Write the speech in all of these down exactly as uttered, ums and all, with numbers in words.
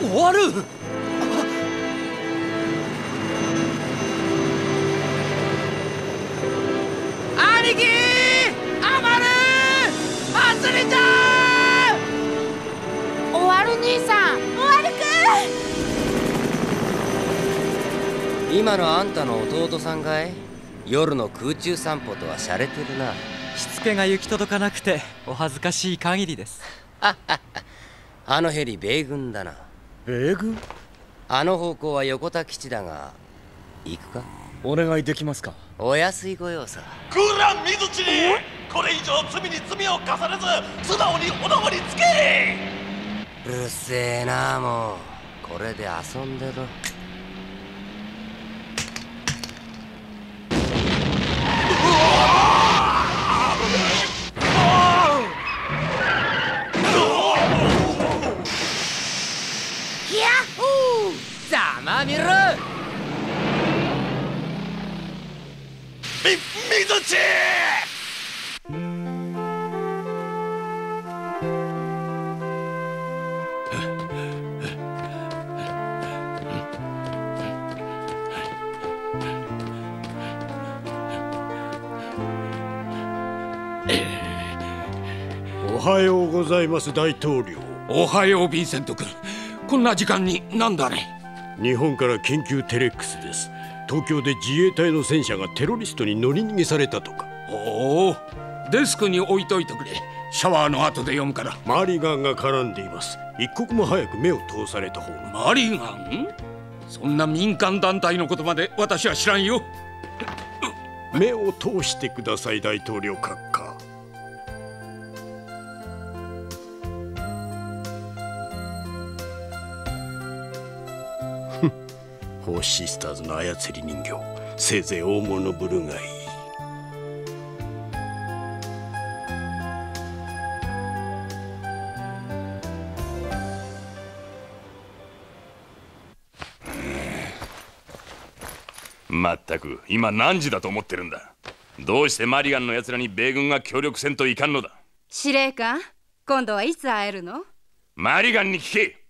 終わる。兄貴、アマル、アスリちゃん。 終わる兄さん。 終わるくん。 今のあんたの弟さんかい？夜の空中散歩とは洒落てるな。 しつけが行き届かなくてお恥ずかしい限りです。 あのヘリ米軍だな。 米軍？ あの方向は横田基地だが、行くか？ お願いできますか？ お安いご用さ。 クーラン水地にこれ以上罪に罪を重ねず素直におのぼりつけ。 うるせえな、もうこれで遊んでろ。 ざまみろ。 み、水地。 おはようございます、大統領。 おはよう、ヴィンセント君。こんな時間になんだね。 日本から緊急テレックスです。東京で自衛隊の戦車がテロリストに乗り逃げされたとか。 おお、デスクに置いといてくれ。シャワーの後で読むから。 マリガンが絡んでいます。一刻も早く目を通された方が。 マリガン？そんな民間団体のことまで私は知らんよ。 目を通してください、大統領閣下。フォーシスターズの操り人形、せいぜい大物ぶるがいい。 まったく今何時だと思ってるんだ。どうしてマリガンの奴らに米軍が協力せんといかんのだ。 司令官、今度はいつ会えるの？ マリガンに聞け。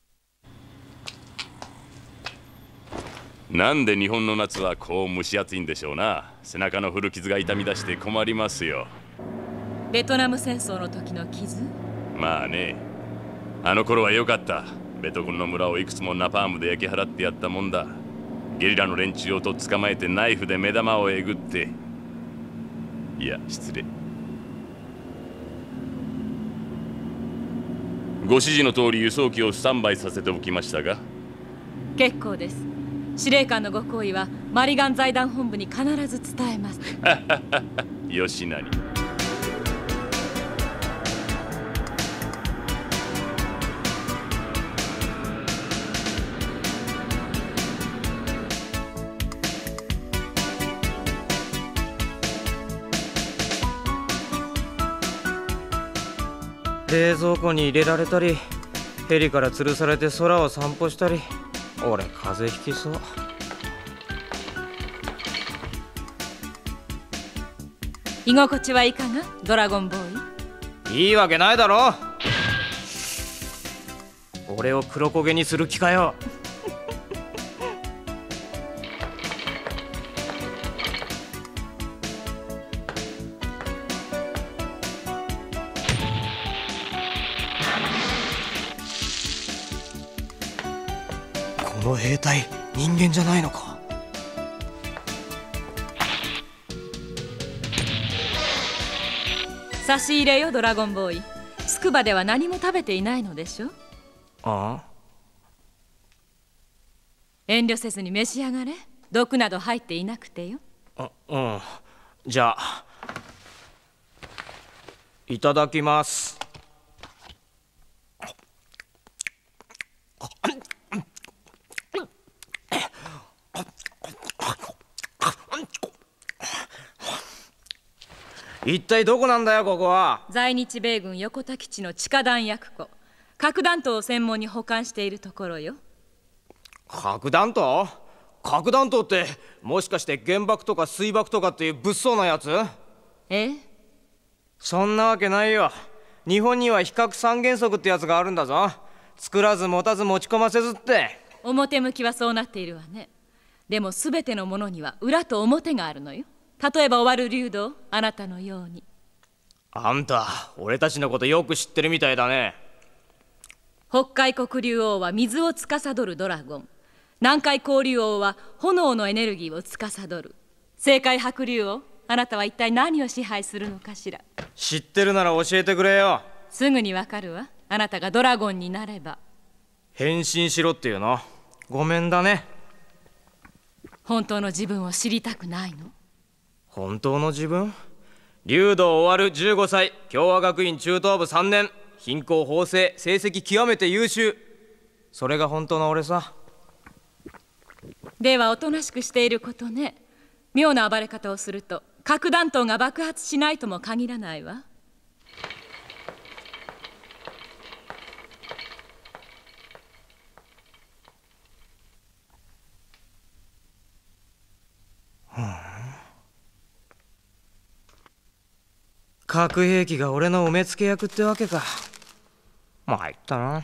なんで日本の夏はこう蒸し暑いんでしょうな。背中の古傷が痛み出して困りますよ。 ベトナム戦争の時の傷？ まあね、あの頃はよかった。ベトコンの村をいくつもナパームで焼き払ってやったもんだ。ゲリラの連中をとっ捕まえてナイフで目玉をえぐって、いや失礼、ご指示の通り輸送機をスタンバイさせておきましたが。 結構です。司令官のご好意はマリガン財団本部に必ず伝えます。 よしなに。 冷蔵庫に入れられたり、ヘリから吊るされて空を散歩したり、俺風邪ひきそう。 居心地はいかが、ドラゴンボーイ？いいわけないだろ。俺を黒焦げにする気かよ。この兵隊、人間じゃないのか。 差し入れよ、ドラゴンボーイ。スクバでは何も食べていないのでしょ。 ああ、 遠慮せずに召し上がれ。毒など入っていなくてよ。 あ、うん。じゃあいただきます。一体どこなんだよ、ここは。 在日米軍横田基地の地下弾薬庫。核弾頭を専門に保管しているところよ。 核弾頭？核弾頭ってもしかして原爆とか水爆とかっていう物騒なやつ？ え？ そんなわけないよ。日本には非核三原則ってやつがあるんだぞ。 作らず持たず持ち込ませずって。 表向きはそうなっているわね。でも全てのものには裏と表があるのよ。例えば終わる竜道、あなたのように。 あんた俺たちのことよく知ってるみたいだね。 北海黒竜王は水を司るドラゴン、南海光竜王は炎のエネルギーを司る。青海白竜王、あなたは一体何を支配するのかしら。 知ってるなら教えてくれよ。 すぐにわかるわ。あなたがドラゴンになれば。 変身しろっていうの。ごめんだね。 本当の自分を知りたくないの？ 本当の自分？竜道終わるじゅうごさい、共和学院中等部さんねん、貧困法制、成績極めて優秀。それが本当の俺さ。 ではおとなしくしていることね。妙な暴れ方をすると核弾頭が爆発しないとも限らないわ。 核兵器が俺の埋め付け役ってわけか。参ったな。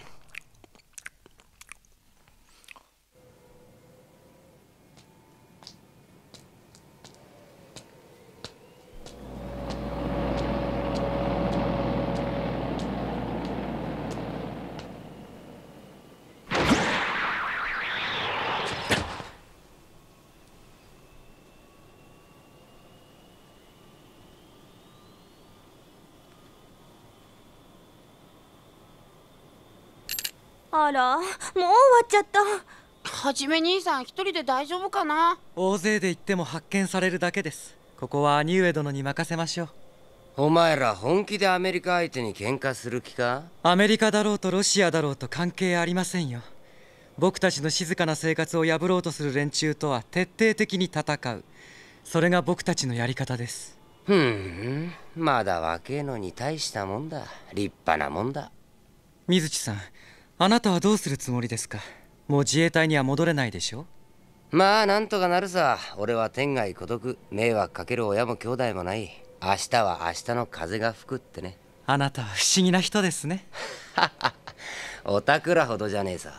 あら、もう終わっちゃった。 はじめ兄さん一人で大丈夫かな。 大勢で行っても発見されるだけです。ここは兄上殿に任せましょう。 お前ら本気でアメリカ相手に喧嘩する気か？ アメリカだろうとロシアだろうと関係ありませんよ。僕たちの静かな生活を破ろうとする連中とは徹底的に戦う。それが僕たちのやり方です。 ふん、まだ若えのに大したもんだ。立派なもんだ。 水地さん、あなたはどうするつもりですか？もう自衛隊には戻れないでしょ？ まあなんとかなるさ。俺は天涯孤独、迷惑かける親も兄弟もない。明日は明日の風が吹くってね。 あなたは不思議な人ですね。 おたくらほどじゃねえさ。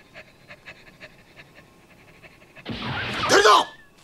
誰だ！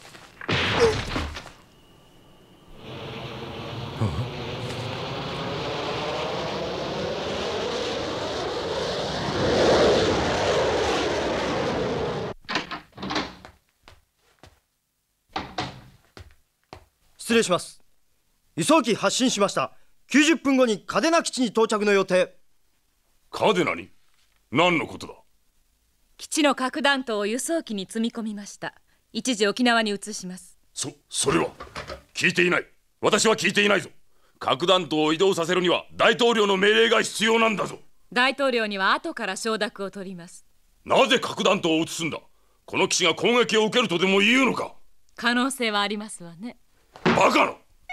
失礼します。輸送機発進しました。きゅうじゅっぷんごに嘉手納基地に到着の予定。 嘉手納に？何のことだ？ 基地の核弾頭を輸送機に積み込みました。一時沖縄に移します。 そ、それは聞いていない。私は聞いていないぞ。核弾頭を移動させるには大統領の命令が必要なんだぞ。 大統領には後から承諾を取ります。 なぜ核弾頭を移すんだ？この基地が攻撃を受けるとでも言うのか？ 可能性はありますわね。 バカな！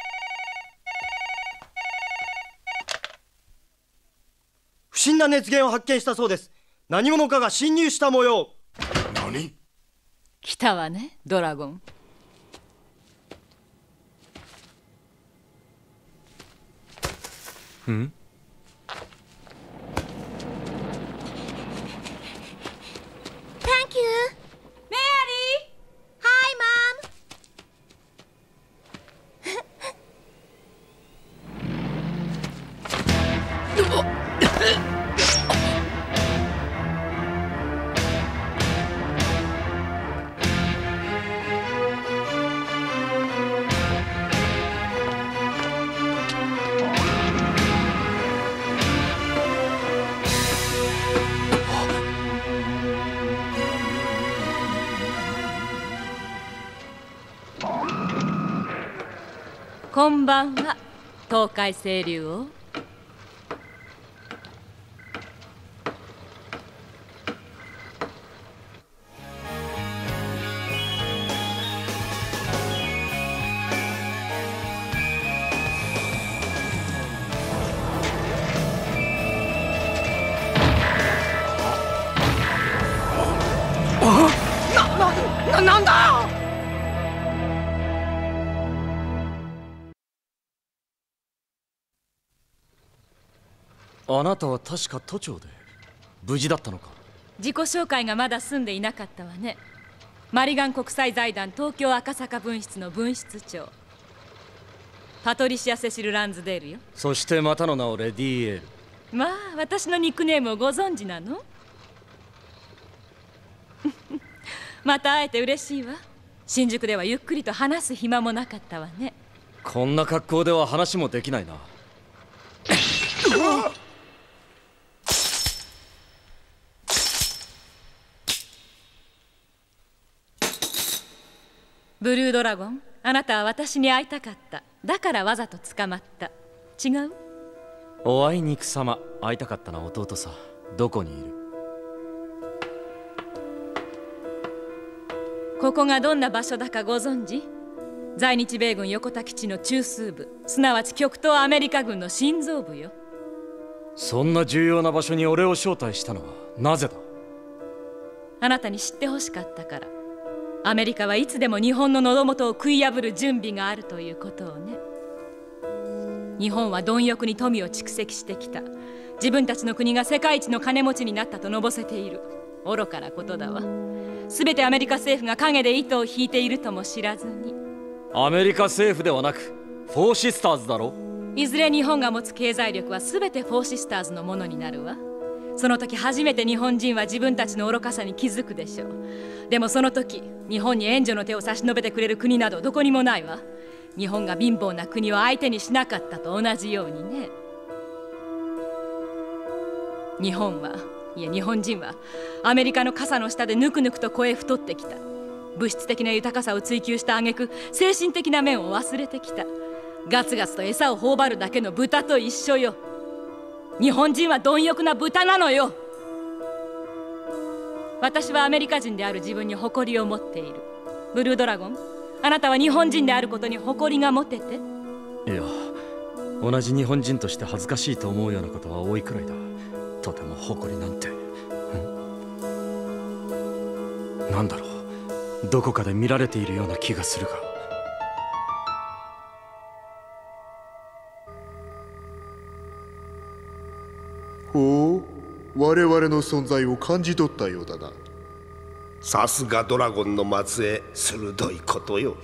不審な熱源を発見したそうです。何者かが侵入した模様。 何？ 来たわね、ドラゴン。 ん？ Thank you. Mary! Hi, Mom. こんばんは、東海清流王。 な、な、なんだ！ あなたは確か都庁で。 無事だったのか？ 自己紹介がまだ済んでいなかったわね。マリガン国際財団東京赤坂分室の分室長パトリシア・セシル・ランズデールよ。 そしてまたの名をレディエール。 まあ私のニックネームをご存知なの？また会えて嬉しいわ。新宿ではゆっくりと話す暇もなかったわね。 こんな格好では話もできないな。 ブルードラゴン、あなたは私に会いたかった。だからわざと捕まった。違う？ おあいにくさま。会いたかったな弟さ。どこにいる？ ここがどんな場所だかご存知？在日米軍横田基地の中枢部、すなわち極東アメリカ軍の心臓部よ。 そんな重要な場所に俺を招待したのはなぜだ？ あなたに知ってほしかったから。アメリカはいつでも日本の喉元を食い破る準備があるということをね。日本は貪欲に富を蓄積してきた。自分たちの国が世界一の金持ちになったとのぼせている。愚かなことだわ。すべてアメリカ政府が陰で糸を引いているとも知らずに。 アメリカ政府ではなくフォーシスターズだろ。 いずれ日本が持つ経済力はすべてフォーシスターズのものになるわ。その時初めて日本人は自分たちの愚かさに気づくでしょう。でもその時日本に援助の手を差し伸べてくれる国などどこにもないわ。日本が貧乏な国を相手にしなかったと同じようにね。日本はいえ日本人はアメリカの傘の下でぬくぬくと肥え太ってきた。物質的な豊かさを追求した挙句精神的な面を忘れてきた。ガツガツと餌を頬張るだけの豚と一緒よ。日本人は貪欲な豚なのよ。私はアメリカ人である自分に誇りを持っている。ブルードラゴン、あなたは日本人であることに誇りが持てて。 いや、同じ日本人として恥ずかしいと思うようなことは多いくらいだ。とても誇りなんて。なんだろう、どこかで見られているような気がするが。 ほう、我々の存在を感じ取ったようだな。 さすがドラゴンの末裔、鋭いことよ。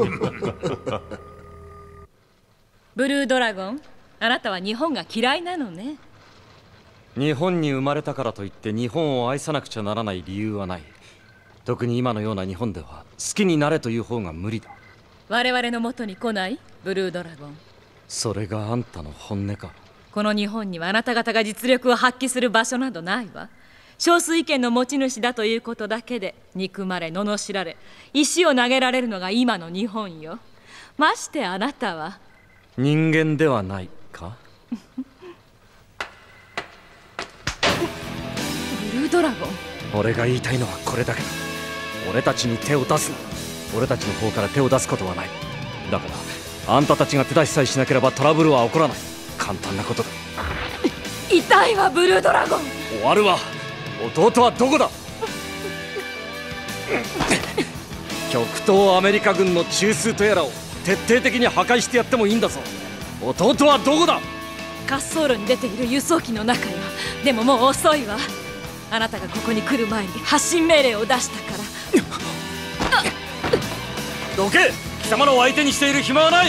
ブルードラゴン、あなたは日本が嫌いなのね。 日本に生まれたからといって日本を愛さなくちゃならない理由はない。特に今のような日本では好きになれという方が無理だ。 我々の元に来ない？ブルードラゴン。 それがあんたの本音か？ この日本にはあなた方が実力を発揮する場所などないわ。少数意見の持ち主だということだけで憎まれ罵られ石を投げられるのが今の日本よ。ましてあなたは人間ではないか？ ブルードラゴン、 俺が言いたいのはこれだけだ。俺たちに手を出すな。俺たちの方から手を出すことはない。だからあんたたちが手出しさえしなければトラブルは起こらない。簡単なことだ。 痛いわブルードラゴン。 終わるわ。弟はどこだ？極東アメリカ軍の中枢とやらを徹底的に破壊してやってもいいんだぞ。弟はどこだ？ 滑走路に出ている輸送機の中よ。でももう遅いわ。あなたがここに来る前に発進命令を出したから。 どけ！貴様の相手にしている暇はない。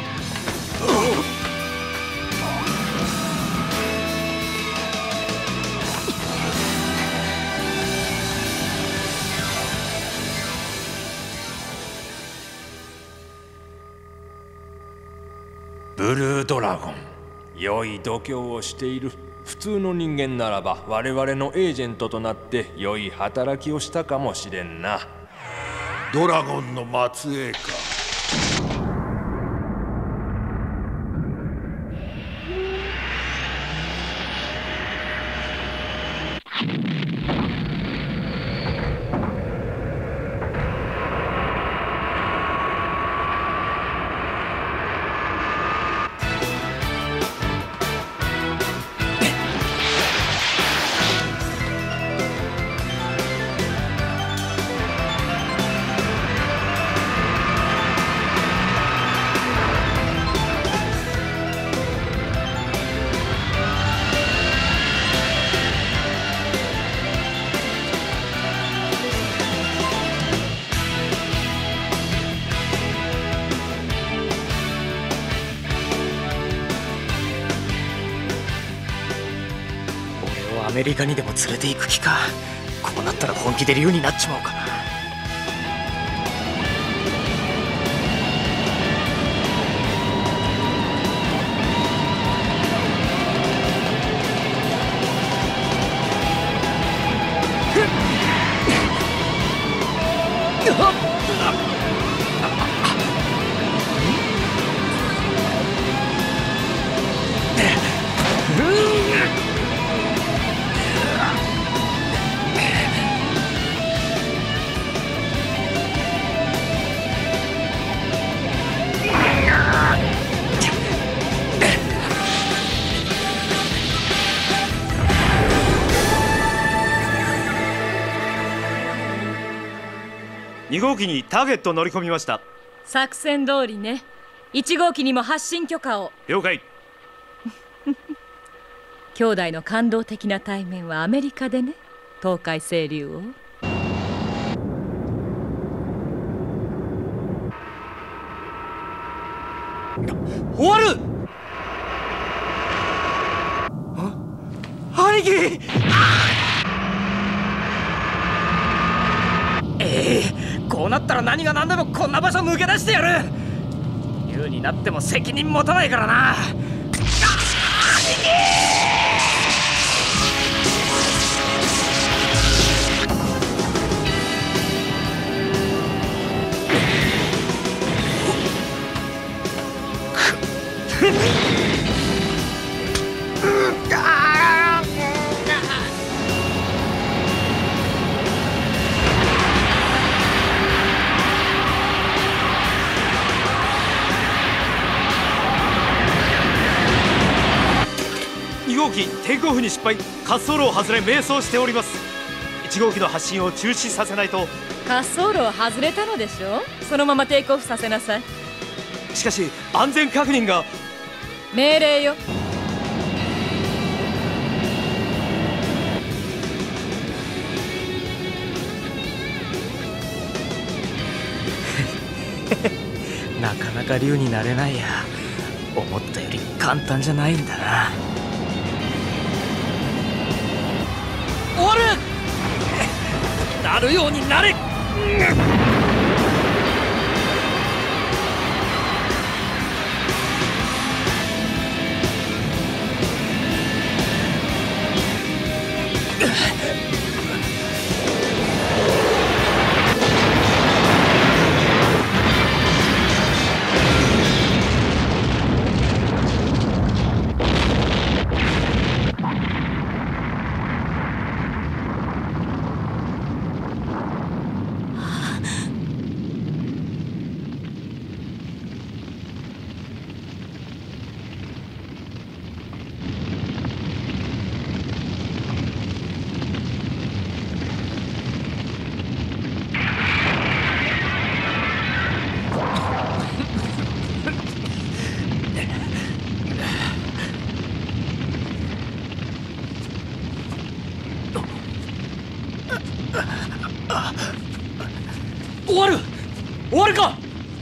ブルードラゴン、良い度胸をしている。普通の人間ならば我々のエージェントとなって良い働きをしたかもしれんな。 ドラゴンの末裔か。 アメリカにでも連れて行く気か。こうなったら本気で竜になっちまおうかな。 に号機にターゲット乗り込みました。 作戦通りね。いち号機にも発進許可を。 了解。 兄弟の感動的な対面はアメリカでね、東海清流を。 終わる。兄貴。ええ、こうなったら何が何でもこんな場所抜け出してやる。竜になっても責任持たないからな。兄貴。 に号機テイクオフに失敗、滑走路を外れ迷走しております。いち号機の発進を中止させないと。 滑走路を外れたのでしょ。そのままテイクオフさせなさい。 しかし安全確認が。 命令よ。 なかなか竜になれないや。思ったより簡単じゃないんだな。終わる。なるようになれ。終わる。終わるか。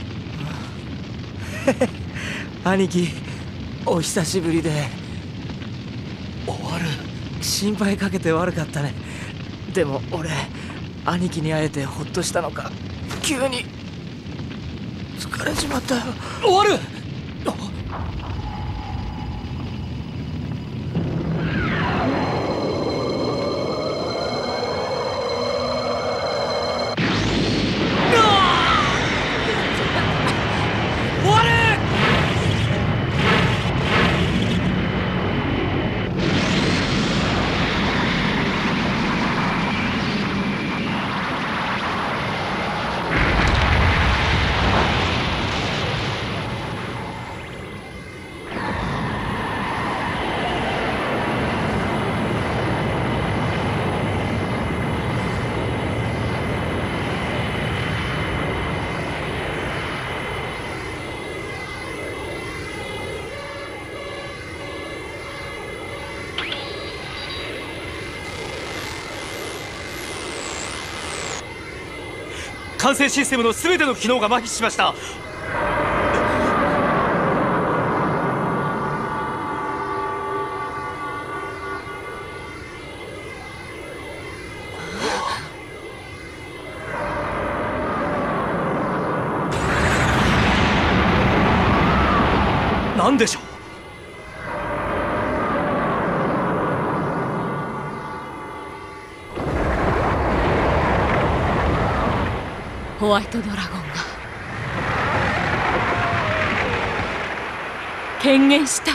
兄貴、お久しぶりで。終わる。心配かけて悪かったね。でも俺、兄貴に会えてほっとしたのか急に疲れちまったよ。終わる。 管制システムの全ての機能が麻痺しました。 何でしょう。 ホワイトドラゴンが権限したわ。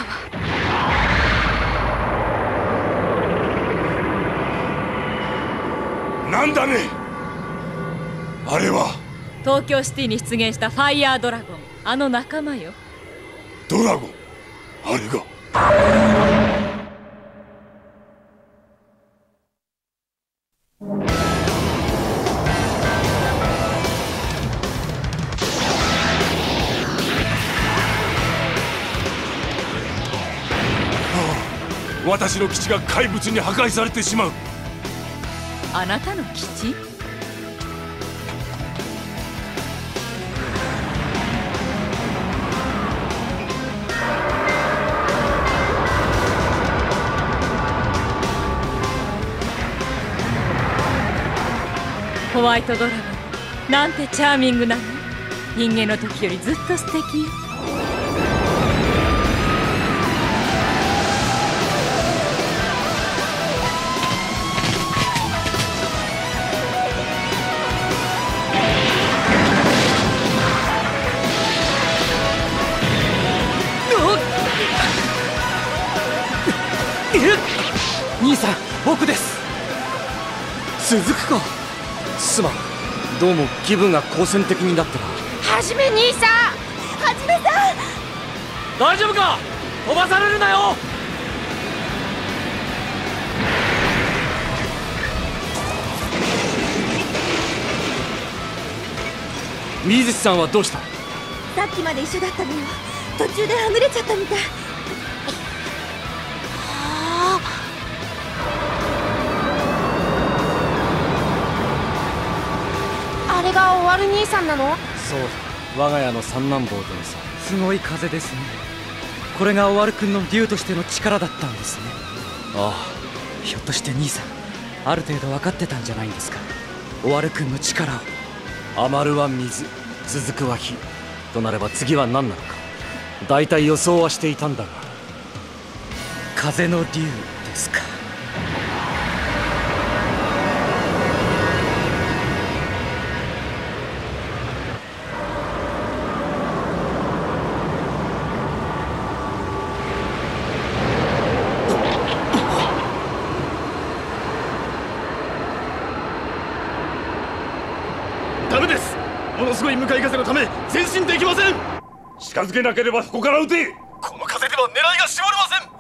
なんだねあれは。 東京シティに出現したファイヤードラゴン、あの仲間よ。 ドラゴン、あれが。私の基地が怪物に破壊されてしまう。 あなたの基地？ホワイトドラゴン、なんてチャーミングなの。人間の時よりずっと素敵よ。 兄さん、僕です。続くか。すまん、どうも気分が好戦的になってな。 はじめ兄さん、 はじめさん、 大丈夫か。飛ばされるなよ。水地さんはどうした。 さっきまで一緒だったのよ。途中ではぐれちゃったみたい。 あれが終わる兄さんなの？ そう、我が家の三男坊でのさ。すごい風ですね。これが終わる君の竜としての力だったんですね。ああ、ひょっとして兄さん、ある程度分かってたんじゃないんですか。終わる君の力を。余るは水、続くは火となれば次は何なのか、大体予想はしていたんだが。風の竜ですか。 ダメです。ものすごい向かい風のため前進できません。近づけなければここから撃て。この風では狙いが絞れません。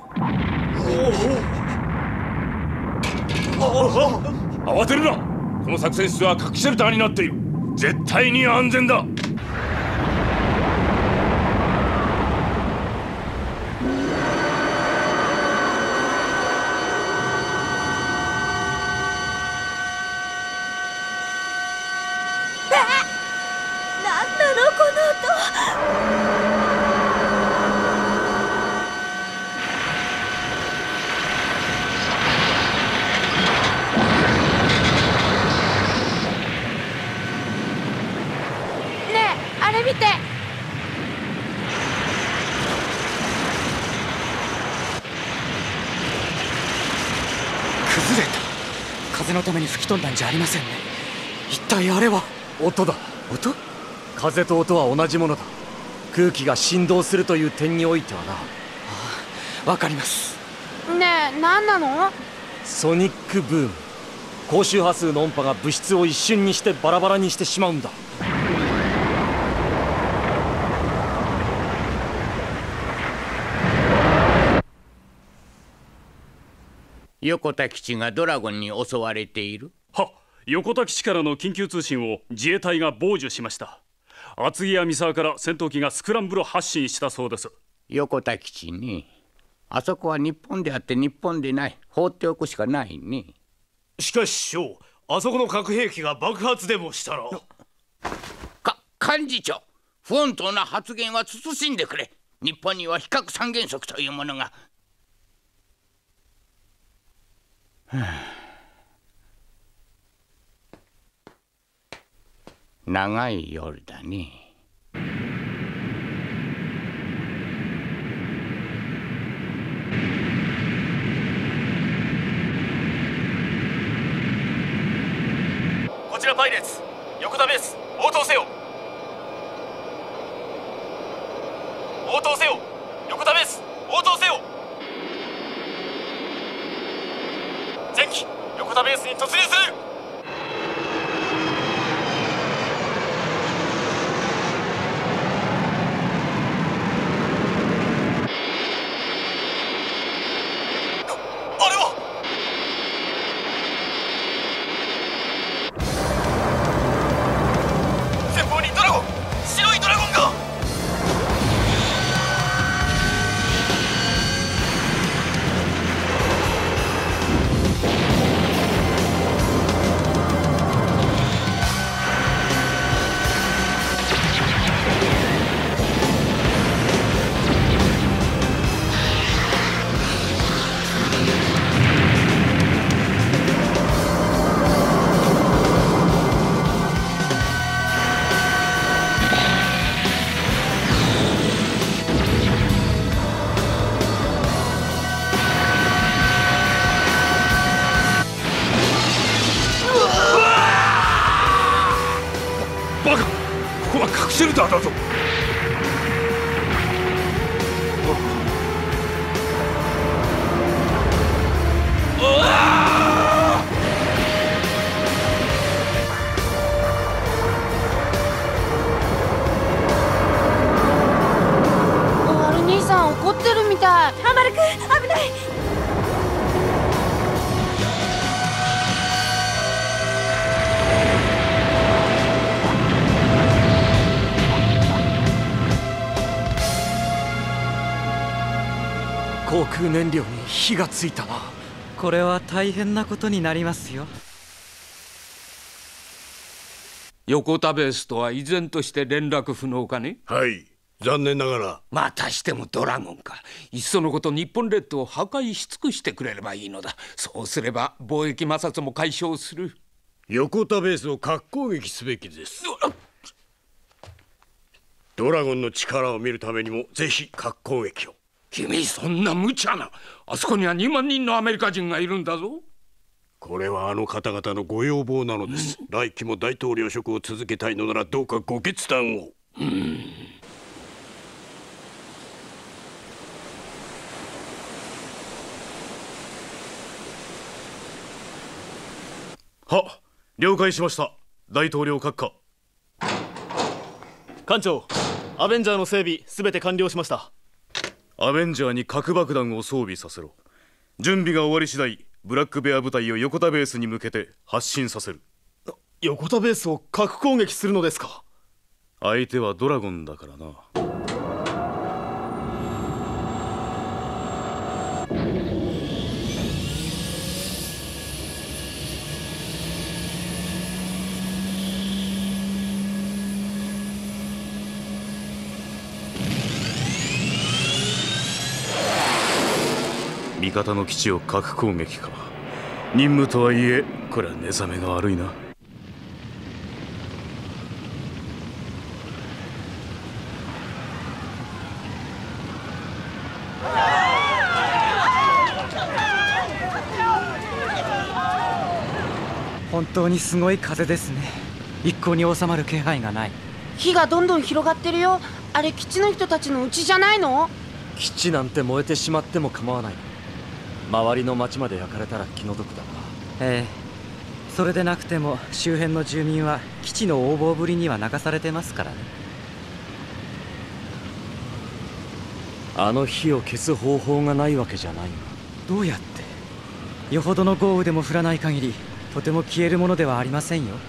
慌てるな。この作戦室は核シェルターになっている。絶対に安全だ。 見て。 崩れた。風のために吹き飛んだんじゃありませんね。一体あれは。音だ。音？風と音は同じものだ。空気が振動するという点においてはな。ああ、わかります。 ねえ、何なの？ ソニックブーム。高周波数の音波が物質を一瞬にしてバラバラにしてしまうんだ。 横田基地がドラゴンに襲われている。 は、横田基地からの緊急通信を自衛隊が傍受しました。厚木や三沢から戦闘機がスクランブル発進したそうです。 横田基地ね。あそこは日本であって日本でない。放っておくしかないね。 しかし師匠、あそこの核兵器が爆発でもしたら。 か幹事長、不穏当な発言は慎んでくれ。日本には非核三原則というものが。はあ、長い夜だね。 アパイレーツ横田ベース応答せよ。応答せよ。横田ベース応答せよ。前期横田ベースに突入する。あれは前方にドラゴン、白いドラゴンが。 バカ、ここは核シェルターだぞ。 オワル兄さん怒ってるみたい。 アマルくん危ない。 航空燃料に火がついたな。 これは大変なことになりますよ。 横田ベースとは依然として連絡不能かね。 はい、残念ながら。 またしてもドラゴンか。いっそのこと日本列島を破壊し尽くしてくれればいいのだ。そうすれば貿易摩擦も解消する。 横田ベースを核攻撃すべきです。ドラゴンの力を見るためにもぜひ核攻撃を。 君そんな無茶な。あそこにはにまんにんのアメリカ人がいるんだぞ。 これはあの方々のご要望なのです、うん、来期も大統領職を続けたいのならどうかご決断を。うんは、了解しました。大統領閣下。艦長、アベンジャーの整備すべて完了しました。アベンジャーに核爆弾を装備させろ。準備が終わり次第ブラックベア部隊を横田ベースに向けて発進させる。横田ベースを核攻撃するのですか。相手はドラゴンだからな。味方の基地を核攻撃か。任務とはいえこれは寝覚めが悪いな。 本当にすごい風ですね。一向に収まる気配がない。 火がどんどん広がってるよ。あれ基地の人たちの家じゃないの？ 基地なんて燃えてしまっても構わない。周りの町まで焼かれたら気の毒だな。 ええ、それでなくても周辺の住民は基地の横暴ぶりには泣かされてますからね。 あの火を消す方法がないわけじゃないが。 どうやって？よほどの豪雨でも降らない限りとても消えるものではありませんよ。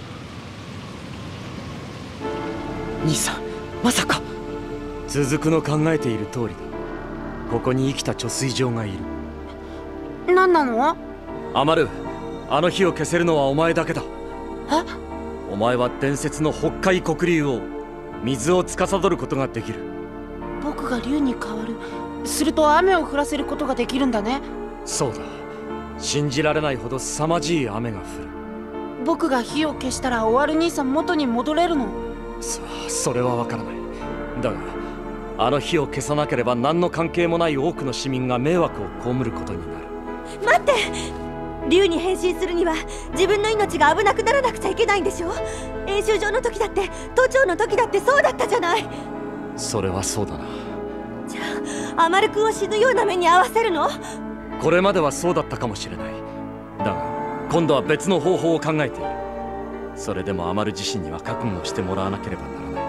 兄さん、まさか。続くの考えている通りだ。ここに生きた貯水場がいる。 何なの？ アマル、あの火を消せるのはお前だけだ。 え？ お前は伝説の北海黒竜王、水を司ることができる。 僕が竜に変わる。すると雨を降らせることができるんだね。 そうだ。信じられないほど凄まじい雨が降る。 僕が火を消したらオワル兄さん元に戻れるの？ さあ、それはわからない。だがあの火を消さなければ何の関係もない多くの市民が迷惑を被ることになる。 待って！ 竜に変身するには自分の命が危なくならなくちゃいけないんでしょ。演習場の時だって都庁の時だってそうだったじゃない。 それはそうだな。 じゃあアマル君を死ぬような目に遭わせるの？ これまではそうだったかもしれない。だが今度は別の方法を考えている。それでもアマル自身には覚悟をしてもらわなければならない。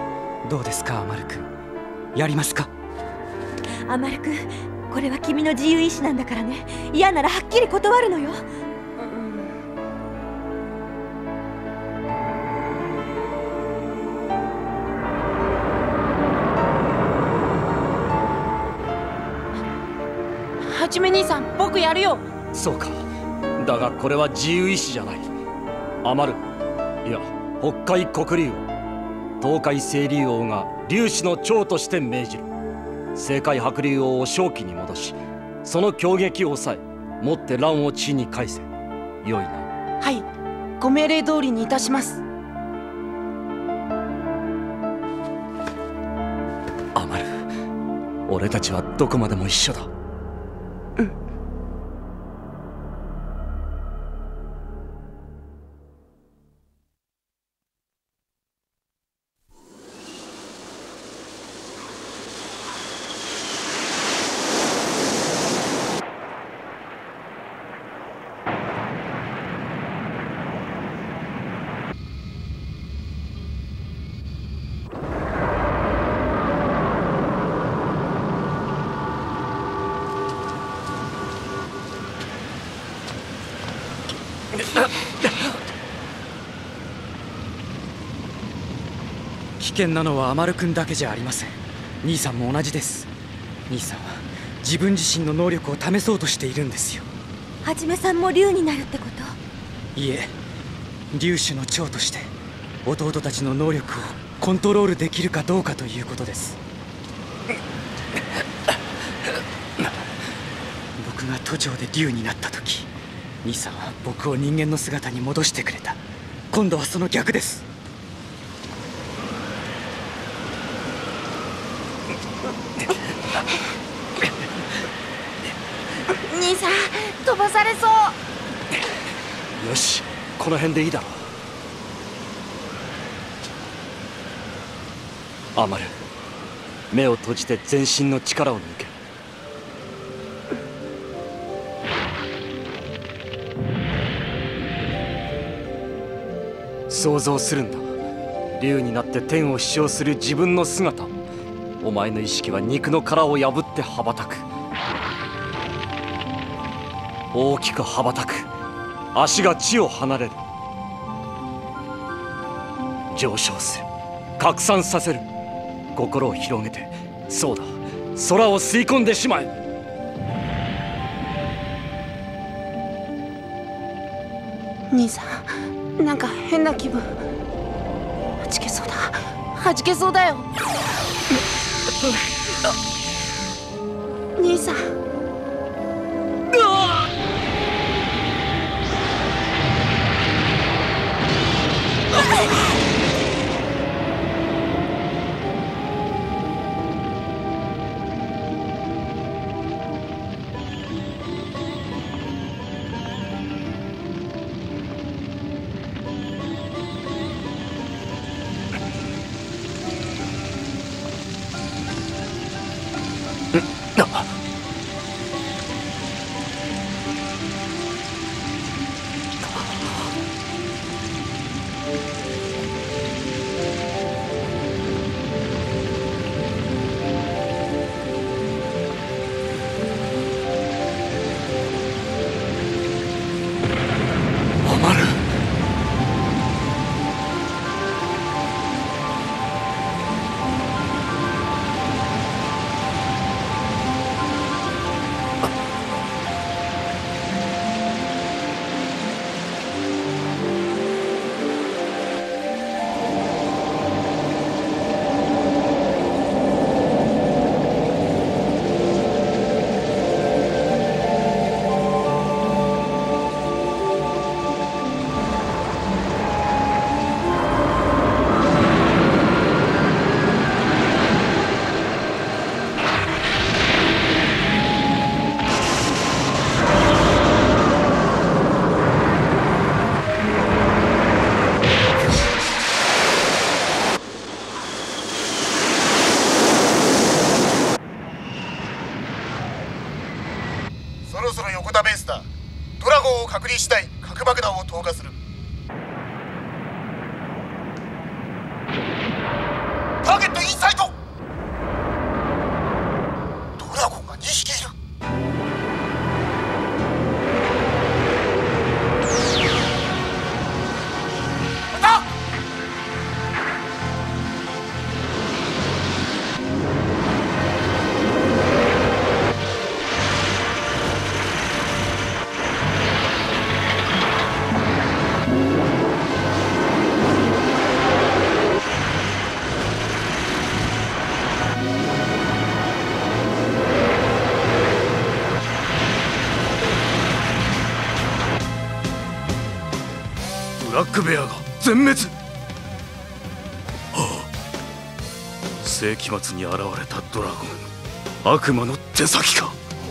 どうですかアマル君、やりますか？ アマル君、これは君の自由意志なんだからね。嫌ならはっきり断るのよ。 はじめ兄さん、僕やるよ。 そうか。だがこれは自由意志じゃない。アマル、いや北海黒竜王、東海青竜王が竜種の長として命じる。青海白竜王を正気に戻し、その攻撃を抑え、もって乱を地に返せ。よいな。 はい、ご命令通りにいたします。 アマル、俺たちはどこまでも一緒だ。 危険なのはアマル君だけじゃありません。兄さんも同じです。兄さんは自分自身の能力を試そうとしているんですよ。 はじめさんも竜になるってこと？ いえ、竜種の長として弟たちの能力をコントロールできるかどうかということです。僕が都庁で竜になった時、兄さんは僕を人間の姿に戻してくれた。今度はその逆です。 兄さん、飛ばされそう。 よし、この辺でいいだろう。アマル、目を閉じて全身の力を抜け。想像するんだ。竜になって天を飛翔する自分の姿。お前の意識は肉の殻を破って羽ばたく。大きく羽ばたく。足が地を離れる。上昇する。拡散させる。心を広げて、そうだ、空を吸い込んでしまえ。 兄さん、なんか変な気分。はじけそうだ、はじけそうだよ。兄さん。 確認次第核爆弾を投下する。ターゲットインサイト。ドラゴンがにひきいる。 ブラックベアが全滅。世紀末に現れたドラゴン、悪魔の手先か。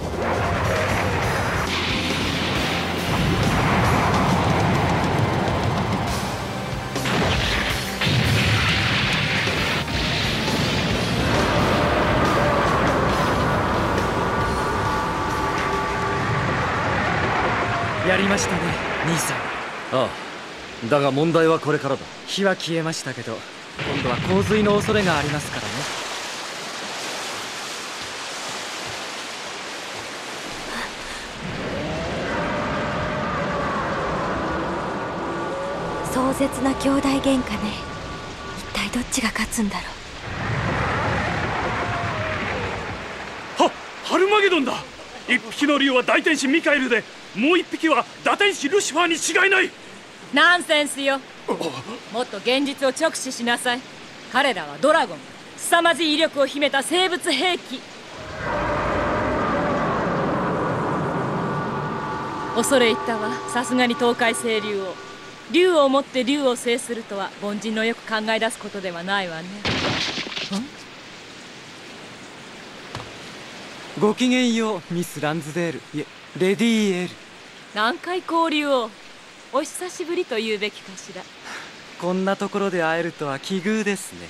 やりましたね、兄さん。 ああ、だが問題はこれからだ。 火は消えましたけど、今度は洪水の恐れがありますからね。 壮絶な兄弟喧嘩ね。一体どっちが勝つんだろう。はハルマゲドンだ。一匹の竜は大天使ミカエルで、もう一匹は打天使ルシファーに違いない。 ナンセンスよ。もっと現実を直視しなさい。彼らはドラゴン、凄まじい威力を秘めた生物兵器。恐れ入ったわ。さすがに東海星竜王。竜をもって竜を制するとは凡人のよく考え出すことではないわね。 ごきげんよう、ミス・ランズデール、いえレディー・エル。 南海交流王、お久しぶりと言うべきかしら。 こんなところで会えるとは奇遇ですね。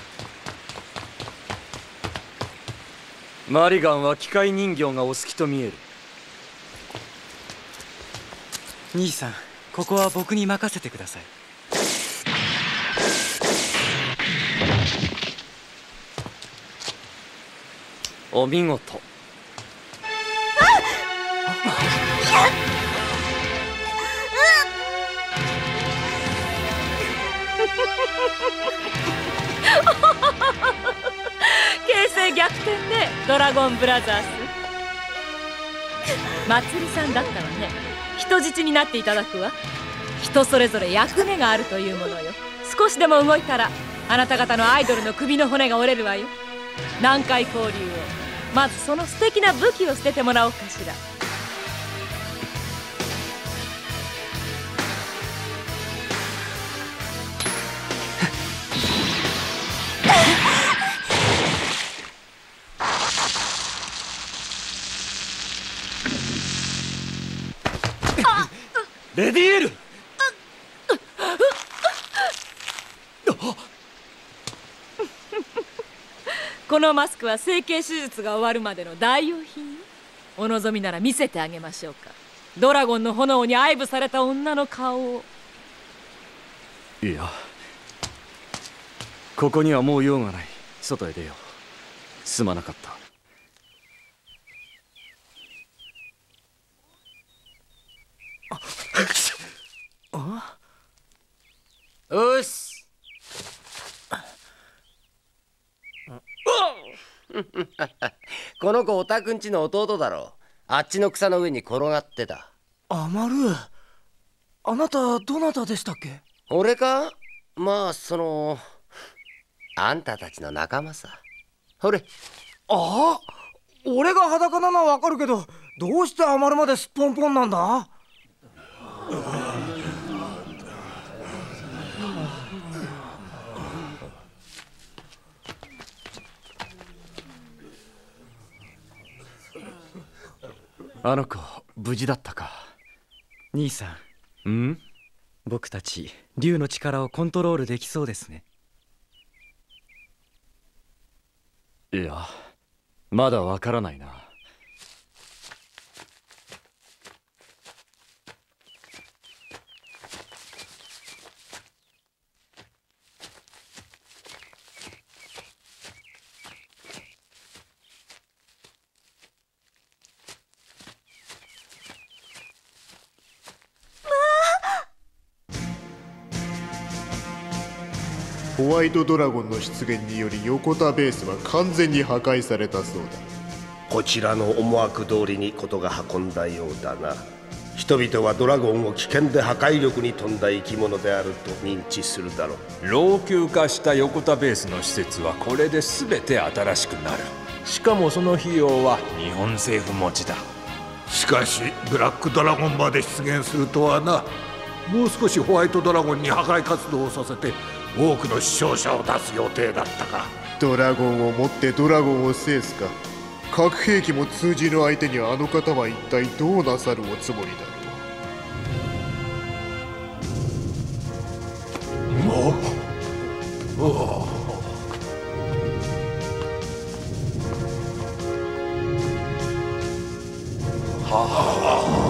マリガンは機械人形がお好きと見える。 兄さん、ここは僕に任せてください。 お見事。 形勢逆転ね、ドラゴンブラザース。まつりさんだったわね。人質になっていただくわ。人それぞれ役目があるというものよ。少しでも動いたらあなた方のアイドルの首の骨が折れるわよ。南海交流をまずその素敵な武器を捨ててもらおうかしら。 レディエル。 このマスクは整形手術が終わるまでの代用品。お望みなら見せてあげましょうか。ドラゴンの炎に愛撫された女の顔を。 いや、ここにはもう用がない。外へ出よう。すまなかった。 あよし。この子おたくんちの弟だろう。あっちの草の上に転がってた。 アマル、あなたどなたでしたっけ？ 俺か？まあそのあんたたちの仲間さ。ほれ。 ああ、俺が裸なのはわかるけど、どうしてアマルまですっぽんぽんなんだ？ あの子無事だったか。 兄さん、ん？ 僕たち竜の力をコントロールできそうですね。 いや、まだわからないな。 ホワイトドラゴンの出現により横田ベースは完全に破壊されたそうだ。 こちらの思惑通りに事が運んだようだな。人々はドラゴンを危険で破壊力に富んだ生き物であると認知するだろう。 老朽化した横田ベースの施設はこれで全て新しくなる。しかもその費用は日本政府持ちだ。 しかしブラックドラゴンまで出現するとはな。もう少しホワイトドラゴンに破壊活動をさせて多くの死傷者を出す予定だったか。 ドラゴンを持ってドラゴンを制すか。核兵器も通じる相手にあの方は一体どうなさるおつもりだろう。おおはあ